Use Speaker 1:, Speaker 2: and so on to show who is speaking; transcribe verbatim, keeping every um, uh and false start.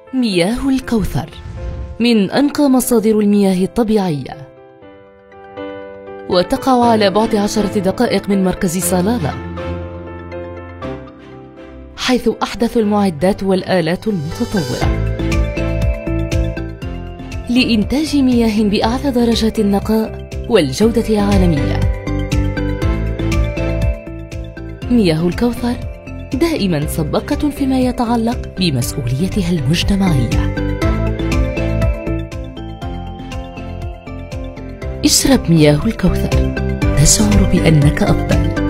Speaker 1: مياه الكوثر من أنقى مصادر المياه الطبيعية، وتقع على بعد عشرة دقائق من مركز صلالة، حيث أحدث المعدات والآلات المتطورة لإنتاج مياه بأعلى درجات النقاء والجودة العالمية. مياه الكوثر دائما سباقة فيما يتعلق بمسؤوليتها المجتمعية. اشرب مياه الكوثر، تشعر بأنك أفضل.